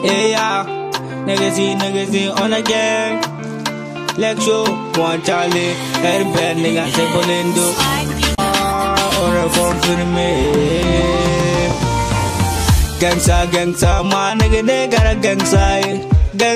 Hey yeah, niggas see on a gang. Like show, one Charlie, head bad nigga, say Bolindo. Or a phone for me. Gangsta, my nigga, they got a gangsta.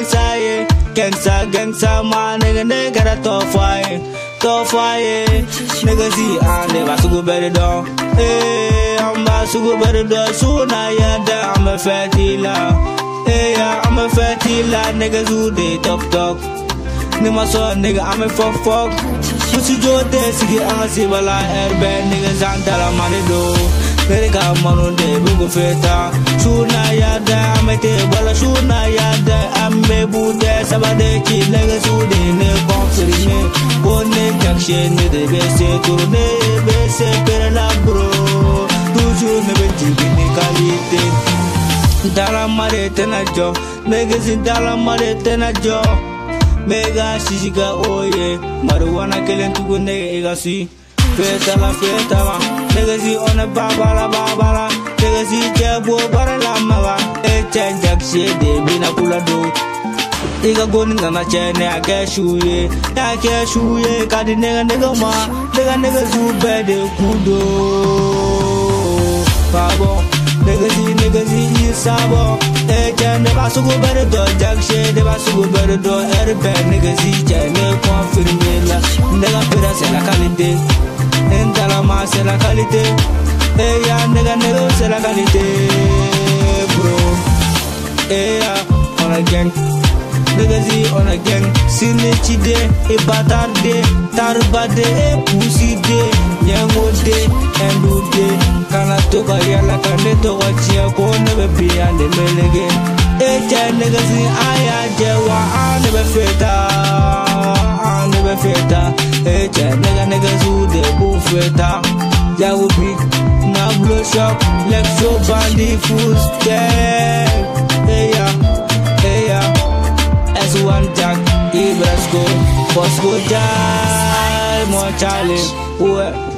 Gangsta, my nigga, they got a tough fight. Nigga see, I'm never to go better down. Hey, I'm about to go better down. Soon I am there, I'm a fatty la. Hey, I'm a fatty la. Niggas who they talk. Nigga son, nigga, I'm a fuck. Pussy Joe, they see, I'm a civil airbag. Niggas and tell I'm on the door. Very come on the Bugo Feta. Soon I am there, I'm a table. Soon I am there, I'm a Buddha. Sabade, niggas who they never come to me. One action, the best to the best, Perla bro. Toujours never taking quality. Dalamare tenajo, magazine dalamare tenajo. Mega Shishika oye, marijuana killing to go negasi. Fetala, legacy on a babala, legacy jabo baralama, a change of shade, bina pula do. Iga going on a chain, I guess you, got the nigga zoo bed, kudo. Pabo, legacy is sabo. The Basugo better do, Jack shade, the Basugo better do, Airbag niggas each and no confident. Nigga Pera Sella Calite, and Talama Sella Calite, hey, nigga Sella Calite, bro. Hey, on a gang, niggas on a gang, Sinichi day, a batard day, Tarbade, a pussy day, Yango day, and do day. Kana toka yala kane toka chia ko never be and the melege. Echa niggas in aya jewa never feta. Echa niggas who de buffeta. Ya will be now blow shop like so bandy fools dead. Hey ya, as one jack, Ibrasco, Bosco die, more Charlie.